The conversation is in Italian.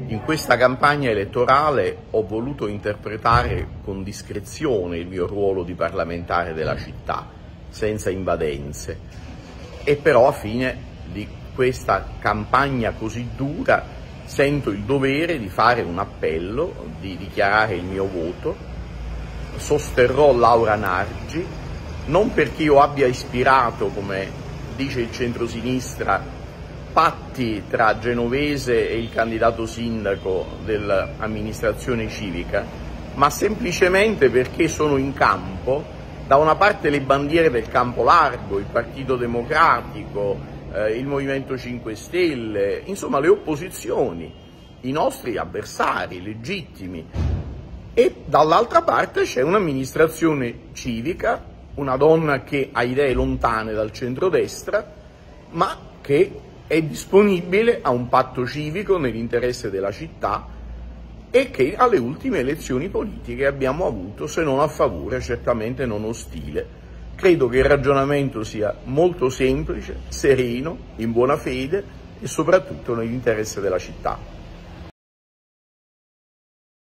In questa campagna elettorale ho voluto interpretare con discrezione il mio ruolo di parlamentare della città, senza invadenze, e però a fine di questa campagna così dura sento il dovere di fare un appello, di dichiarare il mio voto. Sosterrò Laura Nargi, non perché io abbia ispirato, come dice il centrosinistra, patti tra Genovese e il candidato sindaco dell'amministrazione civica, ma semplicemente perché sono in campo, da una parte le bandiere del campo largo, il Partito Democratico, il Movimento 5 Stelle, insomma le opposizioni, i nostri avversari legittimi, e dall'altra parte c'è un'amministrazione civica, una donna che ha idee lontane dal centrodestra, ma che è disponibile a un patto civico nell'interesse della città e che alle ultime elezioni politiche abbiamo avuto, se non a favore, certamente non ostile. Credo che il ragionamento sia molto semplice, sereno, in buona fede e soprattutto nell'interesse della città.